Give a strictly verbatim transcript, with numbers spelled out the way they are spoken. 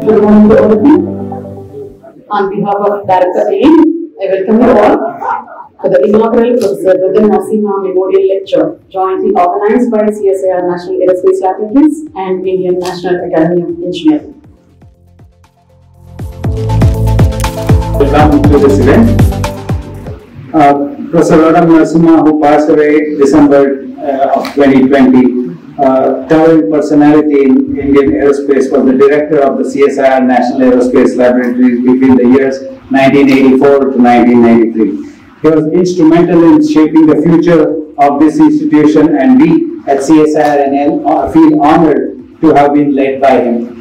Good morning to all of you. On behalf of Director A, I welcome you all to the inaugural Professor Roddam Memorial Lecture, jointly organized by C S I R National Aerospace Laboratories and Indian National Academy of Engineering. Welcome to this event. Uh, Professor Roddam Narasimha, who passed away December uh, of twenty twenty, uh, towering personality in Indian aerospace, was the director of the C S I R National Aerospace Laboratories between the years nineteen eighty-four to nineteen ninety-three. He was instrumental in shaping the future of this institution, and we at C S I R N L feel honored to have been led by him.